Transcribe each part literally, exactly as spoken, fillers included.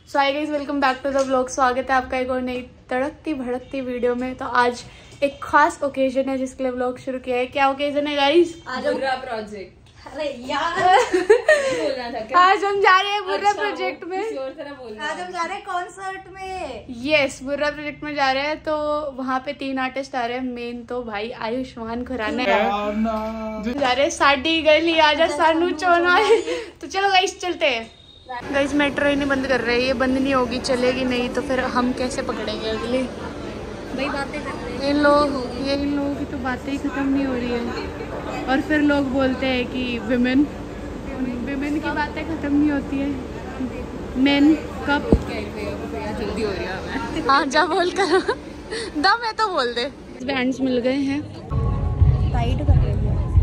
So hi guys, welcome back to the vlog. स्वागत है आपका एक और नई तड़कती भड़कती वीडियो में। तो आज एक खास ओकेजन है जिसके लिए व्लॉग शुरू किया है। क्या ओकेजन है गाइस? बुर्रा प्रोजेक्ट। अरे यार बोलना था क्या? आज हम जा रहे हैं बुर्रा अच्छा, प्रोजेक्ट में। किसी और तरह बोलना। आज हम जा रहे हैं कॉन्सर्ट में। यस, बुर्रा प्रोजेक्ट में जा रहे हैं। तो वहाँ पे तीन आर्टिस्ट आ रहे हैं। मेन तो भाई आयुष्मान खुराना है। जा रहे हैं साडी गली आजा सानू चोना। तो चलो गाइस चलते हैं। गाइस मेट्रो ही नहीं बंद कर रहे हैं, ये बंद नहीं होगी, चलेगी नहीं तो फिर हम कैसे पकड़ेंगे अगली? भाई बातें कर रहे हैं इन लोग ये इन लोगों की तो बातें ही खत्म नहीं हो रही है। और फिर लोग बोलते हैं कि विमेन विमेन की बातें खत्म नहीं होती है। मेन कब जल्दी हो रही है। हाँ जा बोल कर दम है तो बोल दे। बैंड्स मिल गए हैं। टाइट कर रहे हैं।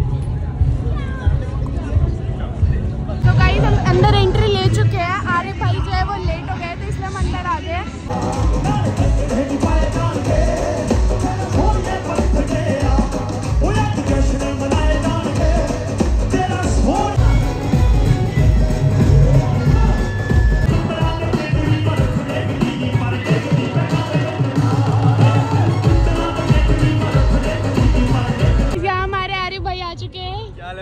तो गाइस हम अंदर एंट्री ले चुके हैं। आरे भाई जो है वो लेट हो गए थे इसलिए हम अंदर आ गए। यहाँ हमारे आरे भाई आ चुके हैं।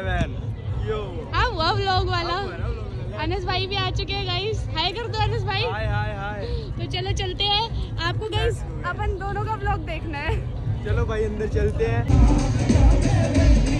अब व्लॉग वाला अनस भाई भी आ चुके हैं। गाइस हाय कर दो अनस भाई। हाय हाय हाय। तो चलो चलते हैं। आपको गाइस अपन दोनों का व्लॉग देखना है। चलो भाई अंदर चलते हैं।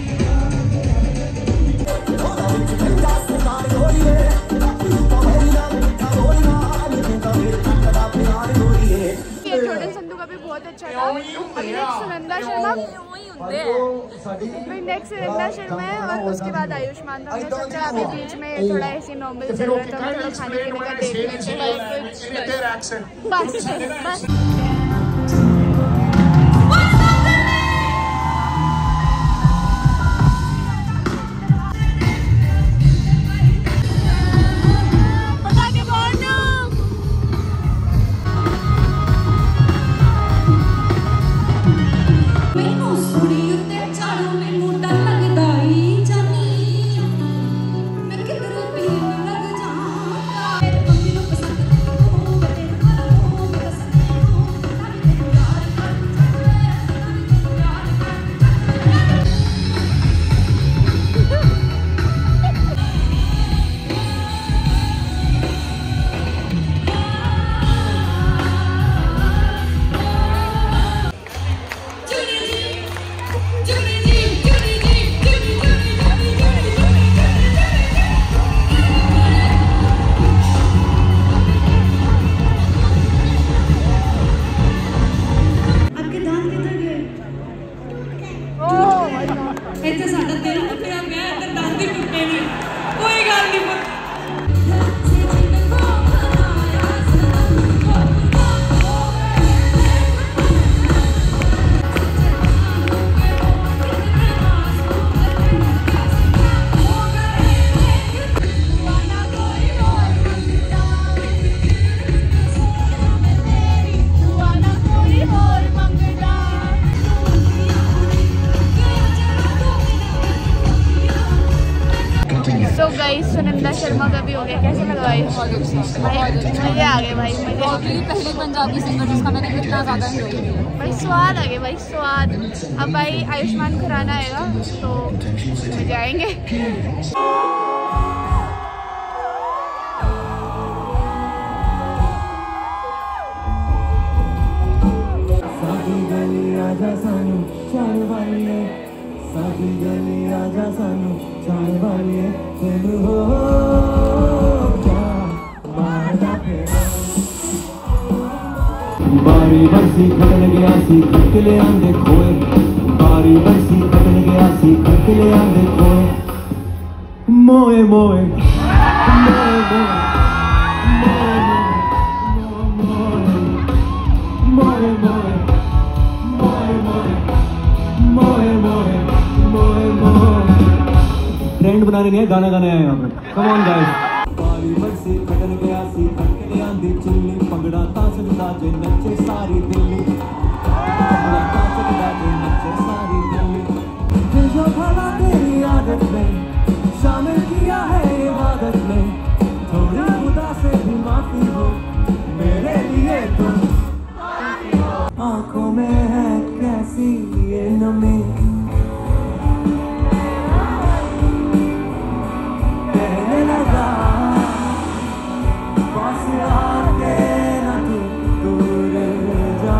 ये छोटे संधू का भी बहुत अच्छा था। अभी नेक्स्ट सुनंदा शर्मा नेक्स्ट सुनंदा शर्मा है और उसके बाद आयुष्मान। तो हमने सोचा अभी बीच में थोड़ा ऐसे नॉर्मल चल रहा था, थोड़ा खाने पीने का देख लेते हैं। बस बस तो गाइस सुनंदा शर्मा का भी हो गया। कैसे लगा भाई? भाई मजे आ गए भाई, मजे। पहले पंजाबी सिंगर जिसका मैंने कितना ज्यादा एंजॉय किया भाई स्वाद आ गए भाई, स्वाद। अब भाई आयुष्मान खुराना आएगा तो मजे आएंगे। साडी गली आजा सानू जाने वाली है तेन हो क्या मारदा फेरा बारी बरसी खटन गया सी खट ले आंदे खोए बारी बरसी खटन गया सी खट ले आंदे खोए मोए मोए मोए मोए मोए मोए ट्रेंड बनाने नहीं है, गाना गाने आए यहाँ पे। Come on guys. बारी बरसी खटन गया सी खट ले आंदी चिल्ली पंगड़ा तास साजे नचे सारी दिल्ली पंगड़ा तास साजे नचे सारी दिल्ली जो भला तेरी आदत में शामिल किया है इबादत में थोड़ी खुदा से भी माफी हो में कहने लगा पास आके ना तू दूर जा।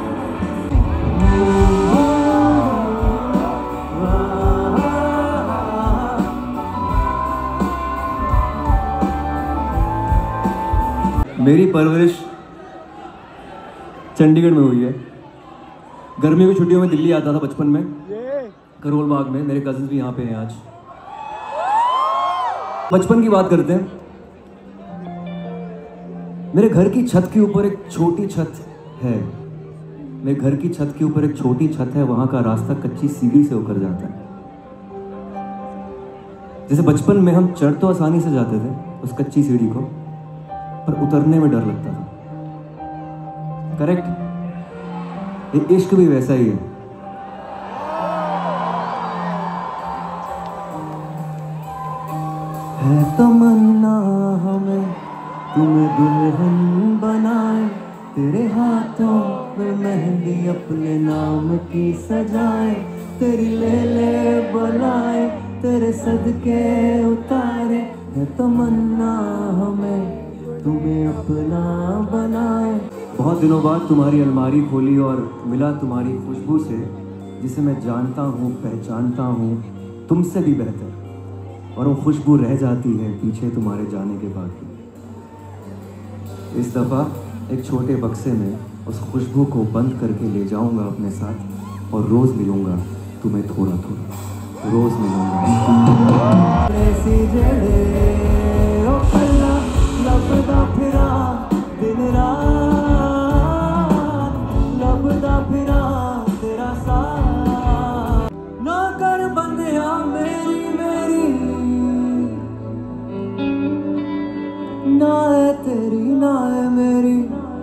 मेरी परवरिश चंडीगढ़ में हुई है। गर्मियों की छुट्टियों में दिल्ली आता था बचपन में, करोल बाग में। मेरे कजिन भी यहाँ पे हैं आज। बचपन की बात करते हैं। मेरे घर की छत के ऊपर एक छोटी छत है। मेरे घर की छत के ऊपर एक छोटी छत है। वहां का रास्ता कच्ची सीढ़ी से होकर जाता है। जैसे बचपन में हम चढ़ तो आसानी से जाते थे उस कच्ची सीढ़ी को, पर उतरने में डर लगता था। करेक्ट? ये इश्क भी वैसा ही है। है तमन्ना हमें तुम्हें दुल्हन बनाए, तेरे हाथों में मेहंदी अपने नाम की सजाए, तेरी ले ले बुलाए, तेरे सदके उतारे। है तमन्ना हमें तुम्हें अपना बनाए। बहुत दिनों बाद तुम्हारी अलमारी खोली और मिला तुम्हारी खुशबू से, जिसे मैं जानता हूँ, पहचानता हूँ तुमसे भी बेहतर। और वो खुशबू रह जाती है पीछे तुम्हारे जाने के बाद भी। इस दफ़ा एक छोटे बक्से में उस खुशबू को बंद करके ले जाऊंगा अपने साथ, और रोज़ मिलूंगा तुम्हें थोड़ा थोड़ा, रोज़ मिलूंगा। लबदा फिरा दिन रात, लबदा फिरा तेरा साथ, ना कर बंदिया मेरी मेरी, ना है तेरी ना है मेरी।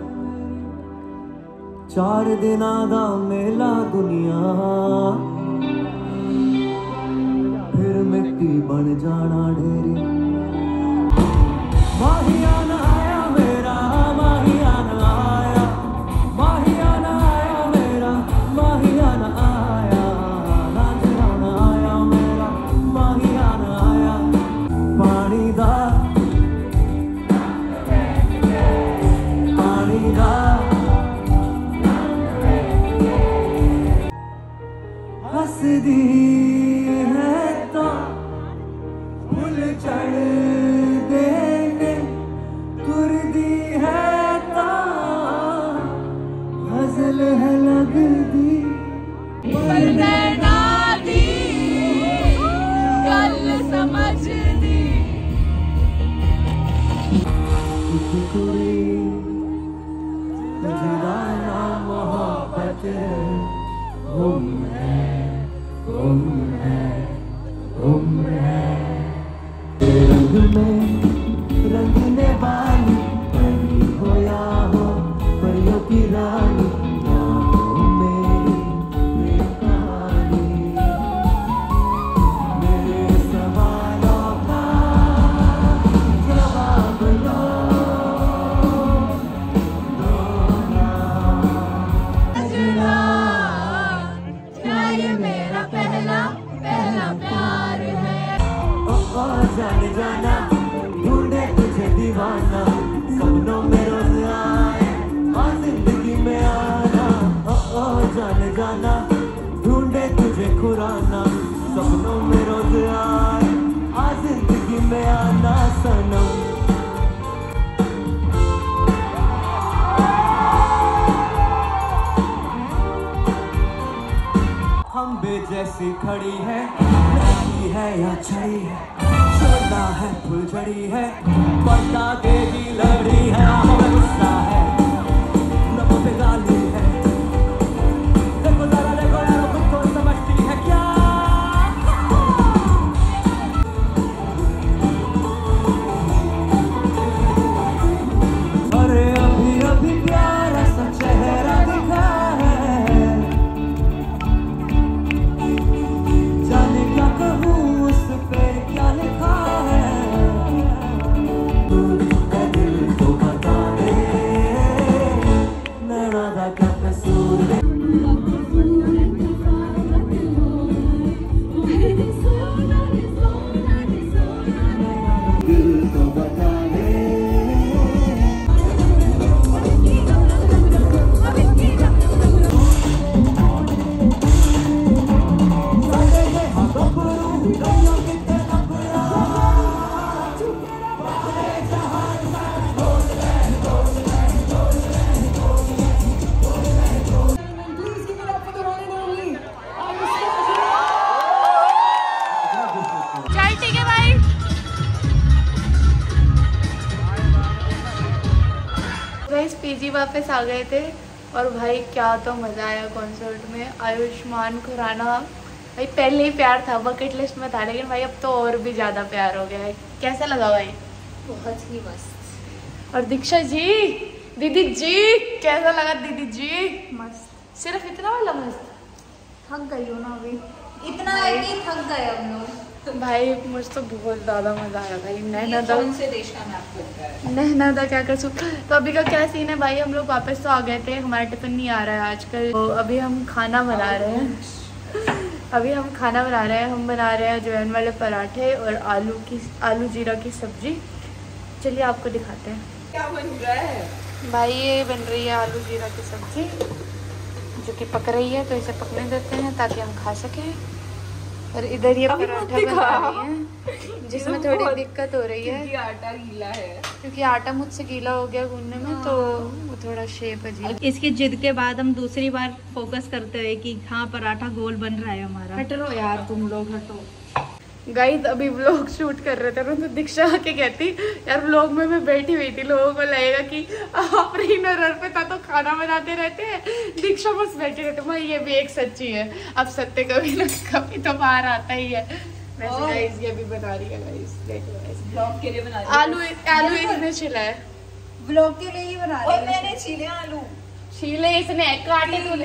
चार दिना दा मेला दुनिया, फिर मिट्टी बन जाना ढेरी। माहियाना आया मेरा, माहियाना आया, माहियाना आया मेरा, माहियाना आया, नाचना आया मेरा, माहियाना आया। पानी दा पानी दा हसदी है तो फुल चढ़ देने, तुरदी है ता गजल है लगदी। पर नैना दी गल समझ दी, कुड़ी तुझरा नाम मोहब्बत गुम है, गुम है, गुम है। रंग में रंगने वाली परी हो या हो परियों की रानी, या हो मेरी प्रेम कहानी। मेरे सवालों का जवाब दो, दो ना। सजना क्या ये मेरा पहला पहला प्यार है। ओ ओ जान जाना ढूंढे तुझे दीवाना, सपनों में रोज आए और जिंदगी में आना। ओ ओ जान जाना ढूंढे तुझे खुराना, सपनों में रोज आए और जिंदगी में आना सनम। हम बे जैसी खड़ी है, लड़की है या छड़ी है, छोड़ना है फुलझड़ी है, बता देगी लड़ी है। हमें गुस्सा है, लबों पे गाली है, देखो जरा देखो यार खुद को समझती है क्या। अरे अभी अभी प्यारा सा चेहरा दिखा है, जाने क्या कहूँ उस पे क्या लिखा है। तू का दिल तो बता गाइस पीजी वापस आ गए थे और भाई क्या तो मज़ा आया कॉन्सर्ट में। आयुष्मान खुराना भाई पहले ही प्यार था, बकेट लिस्ट में था, लेकिन भाई अब तो और भी ज़्यादा प्यार हो गया है। कैसा लगा भाई? बहुत ही मस्त। और दीक्षा जी, दीदी जी कैसा लगा दीदी जी? मस्त। सिर्फ इतना वाला मस्त? थक गई हो ना अभी, इतना है कि थक गए हम लोग। भाई मुझे तो बहुत ज़्यादा मज़ा आया भाई। नैना दा कौन से देश का मैप करता है? नैना दा क्या कर सकते। तो अभी का क्या सीन है भाई, हम लोग वापस तो आ गए थे, हमारा टिफिन नहीं आ रहा है आजकल, तो अभी हम खाना बना रहे हैं। अभी हम खाना बना रहे हैं, हम बना रहे हैं अजवाइन वाले पराठे और आलू की आलू जीरा की सब्जी। चलिए आपको दिखाते हैं क्या बन रहा है भाई। ये बन रही है आलू जीरा की सब्जी जो कि पक रही है, तो इसे पकने देते हैं ताकि हम खा सकें। और इधर ये पराठा बना रही हैं जिसमें थोड़ी दिक्कत हो रही है क्योंकि आटा गीला है, क्योंकि आटा मुझसे गीला हो गया गूंदने में, तो वो थोड़ा शेप अजीब। इसकी जिद के बाद हम दूसरी बार फोकस करते हुए कि हाँ पराठा गोल बन रहा है हमारा। हटो यार तुम लोग हटो। गाइस अभी व्लॉग शूट कर रहे थे ना, तो दीक्षा आके कहती यार व्लॉग में मैं बैठी हुई थी, लोगों को लगेगा कि आप रिनर पे था तो खाना बनाते रहते हैं, दीक्षा बस बैठे रहते। भाई ये भी एक सच्ची है, अब सत्य कभी ना कभी तो बाहर आता ही है। वैसे गाइस ये भी बना रही है गाइस, देखो गाइस ब्लॉग के लिए बना रही आलू आलू इसने छिला है, ब्लॉग के लिए ही बना और रही है। मैंने छीले आलू। छीले इसने काटे तूने।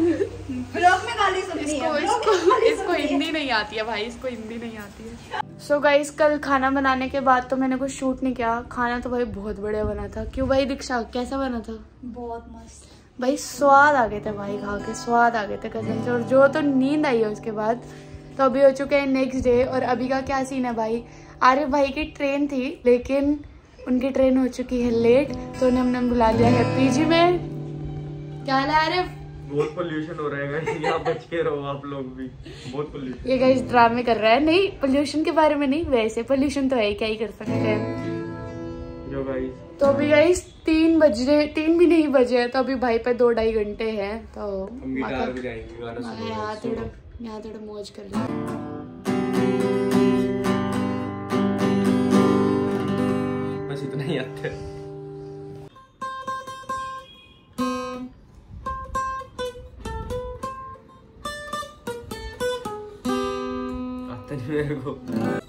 ब्लॉग में गाली सुननी इसको है, ब्लॉग इसको में गाली इसको सुननी है। हिंदी नहीं आती है भाई, इसको हिंदी नहीं आती है। सो गाइस कल खाना बनाने के बाद तो मैंने कुछ शूट नहीं किया। खाना तो भाई बहुत बढ़िया बना था। क्यों भाई दीक्षा कैसा बना था? बहुत मस्त भाई स्वाद आ गए थे भाई, खा के स्वाद आ गए थे कसम से। और जो तो नींद आई है उसके बाद। तो अभी हो चुके हैं नेक्स्ट डे, और अभी का क्या सीन है भाई, आरिफ भाई की ट्रेन थी लेकिन उनकी ट्रेन हो चुकी है लेट, तो उन्हें हमने बुला लिया है पीजी में। क्या हाल है आरिफ? बहुत पोल्यूशन हो रहा है गाइस, यहाँ बच के रहो आप लोग भी, बहुत पोल्यूशन। ये गाइस ड्रामे कर रहा है। नहीं पोल्यूशन के बारे में नहीं, वैसे पोल्यूशन तो है ही, क्या ही कर सकते हैं। जो गाइस तो अभी गाइस तीन बजे, तीन भी नहीं बजे, तो अभी भाई पे दो ढाई घंटे हैं, तो हम गिटार बजाएंगे, गाना मैं यहाँ सुनो। थोड़ा यहाँ थोड़ा मौज कर रही हूँ। बस इतना ही आता है। आता नहीं मेरे को।